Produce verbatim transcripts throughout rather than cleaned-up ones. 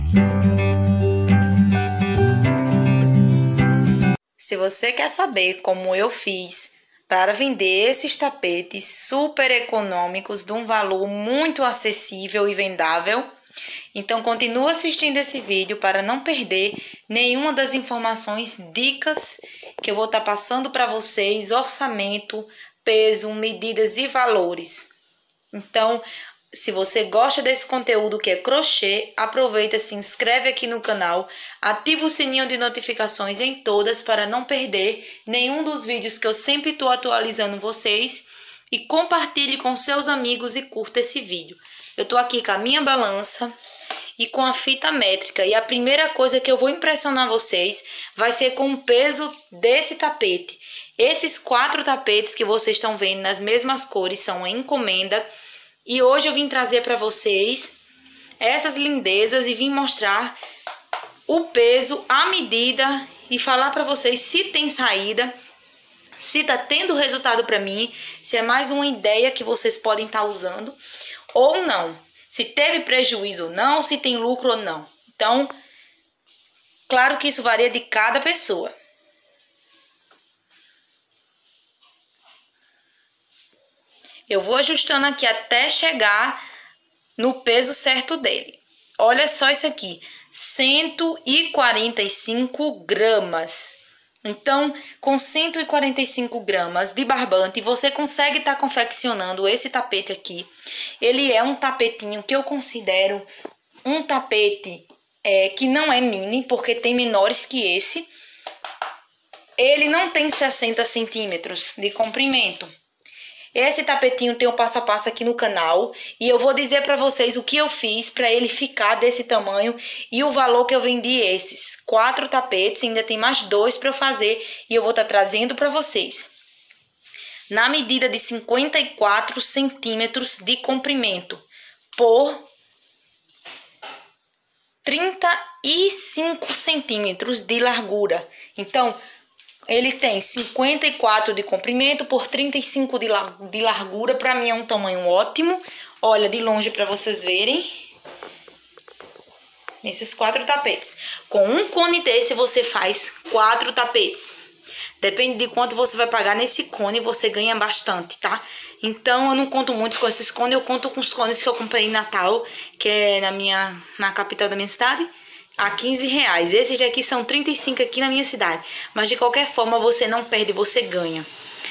Se você quer saber como eu fiz para vender esses tapetes super econômicos de um valor muito acessível e vendável, então continua assistindo esse vídeo para não perder nenhuma das informações, dicas que eu vou estar passando para vocês, orçamento, peso, medidas e valores. Então, se você gosta desse conteúdo que é crochê, aproveita, se inscreve aqui no canal, ativa o sininho de notificações em todas para não perder nenhum dos vídeos que eu sempre estou atualizando vocês e compartilhe com seus amigos e curta esse vídeo. Eu estou aqui com a minha balança e com a fita métrica e a primeira coisa que eu vou impressionar vocês vai ser com o peso desse tapete. Esses quatro tapetes que vocês estão vendo nas mesmas cores são a encomenda. E hoje eu vim trazer para vocês essas lindezas e vim mostrar o peso, a medida e falar para vocês se tem saída, se tá tendo resultado para mim, se é mais uma ideia que vocês podem estar usando ou não, se teve prejuízo ou não, se tem lucro ou não. Então, claro que isso varia de cada pessoa. Eu vou ajustando aqui até chegar no peso certo dele. Olha só isso aqui, cento e quarenta e cinco gramas. Então, com cento e quarenta e cinco gramas de barbante, você consegue estar confeccionando esse tapete aqui. Ele é um tapetinho que eu considero um tapete é, que não é mini, porque tem menores que esse. Ele não tem sessenta centímetros de comprimento. Esse tapetinho tem o passo a passo aqui no canal e eu vou dizer para vocês o que eu fiz para ele ficar desse tamanho e o valor que eu vendi esses quatro tapetes. Ainda tem mais dois para eu fazer e eu vou estar trazendo para vocês. Na medida de cinquenta e quatro centímetros de comprimento por trinta e cinco centímetros de largura. Então, ele tem cinquenta e quatro de comprimento por trinta e cinco de, la de largura. Para mim é um tamanho ótimo. Olha de longe para vocês verem. Esses quatro tapetes. Com um cone desse você faz quatro tapetes. Depende de quanto você vai pagar nesse cone, você ganha bastante, tá? Então eu não conto muito com esses cones, eu conto com os cones que eu comprei em Natal, que é na, minha, na capital da minha cidade. A quinze reais. Esses daqui são trinta e cinco aqui na minha cidade. Mas de qualquer forma você não perde, você ganha.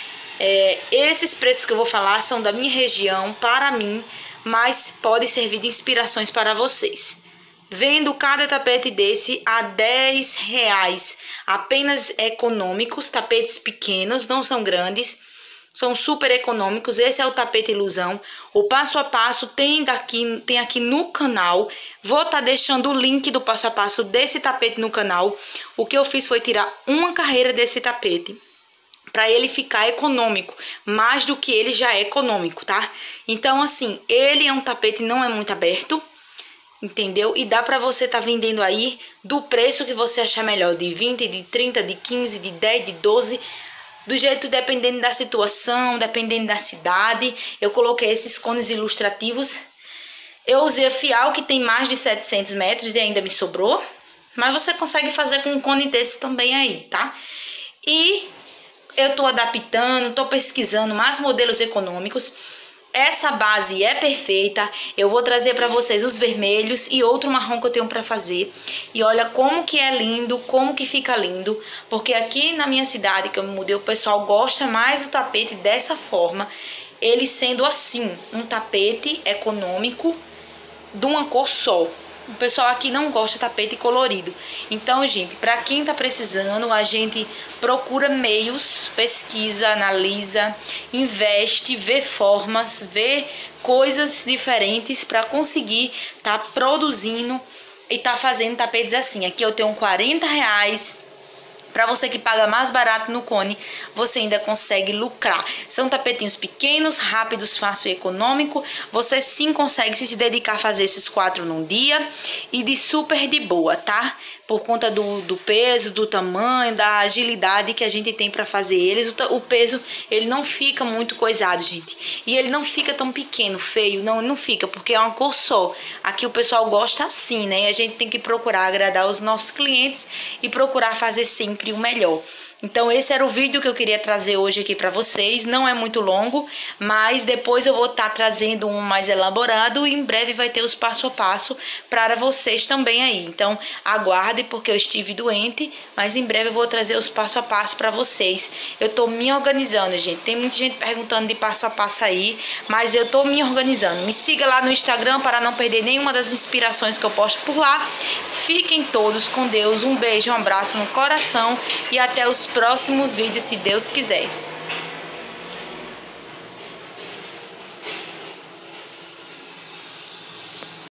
É, esses preços que eu vou falar são da minha região, para mim, mas pode servir de inspirações para vocês. Vendo cada tapete desse a dez reais. Apenas econômicos, tapetes pequenos, não são grandes. São super econômicos. Esse é o tapete ilusão. O passo a passo tem, daqui, tem aqui no canal. Vou estar tá deixando o link do passo a passo desse tapete no canal. O que eu fiz foi tirar uma carreira desse tapete para ele ficar econômico, mais do que ele já é econômico, tá? Então, assim, ele é um tapete não é muito aberto, entendeu? E dá para você tá vendendo aí do preço que você achar melhor, de vinte, de trinta, de quinze, de dez, de doze... Do jeito, dependendo da situação, dependendo da cidade. Eu coloquei esses cones ilustrativos. Eu usei a Fial, que tem mais de setecentos metros e ainda me sobrou. Mas você consegue fazer com um cone desse também aí, tá? E eu tô adaptando, tô pesquisando mais modelos econômicos. Essa base é perfeita. Eu vou trazer para vocês os vermelhos e outro marrom que eu tenho para fazer. E olha como que é lindo, como que fica lindo. Porque aqui na minha cidade que eu me mudei, o pessoal gosta mais do tapete dessa forma. Ele sendo assim, um tapete econômico de uma cor só. O pessoal aqui não gosta de tapete colorido. Então, gente, para quem tá precisando, a gente procura meios, pesquisa, analisa, investe, vê formas, vê coisas diferentes para conseguir tá produzindo e tá fazendo tapetes assim. Aqui eu tenho quarenta reais Para você que paga mais barato no cone, você ainda consegue lucrar. São tapetinhos pequenos, rápidos, fácil e econômico. Você sim consegue se dedicar a fazer esses quatro num dia e de super de boa, tá? Por conta do, do peso, do tamanho, da agilidade que a gente tem para fazer eles. O, o peso, ele não fica muito coisado, gente. E ele não fica tão pequeno, feio. Não, não fica, porque é uma cor só. Aqui o pessoal gosta assim, né? E a gente tem que procurar agradar os nossos clientes e procurar fazer sempre o melhor. Então esse era o vídeo que eu queria trazer hoje aqui para vocês. Não é muito longo, mas depois eu vou estar tá trazendo um mais elaborado e em breve vai ter os passo a passo para vocês também aí. Então aguarde, porque eu estive doente, mas em breve eu vou trazer os passo a passo para vocês. Eu tô me organizando, gente. Tem muita gente perguntando de passo a passo aí, mas eu tô me organizando. Me siga lá no Instagram para não perder nenhuma das inspirações que eu posto por lá. Fiquem todos com Deus. Um beijo, um abraço no coração e até os próximos vídeos, se Deus quiser.